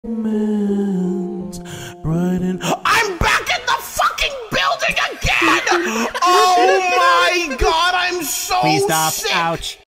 I'm back in the fucking building again! Oh my god, I'm so Please stop. sick! Ouch.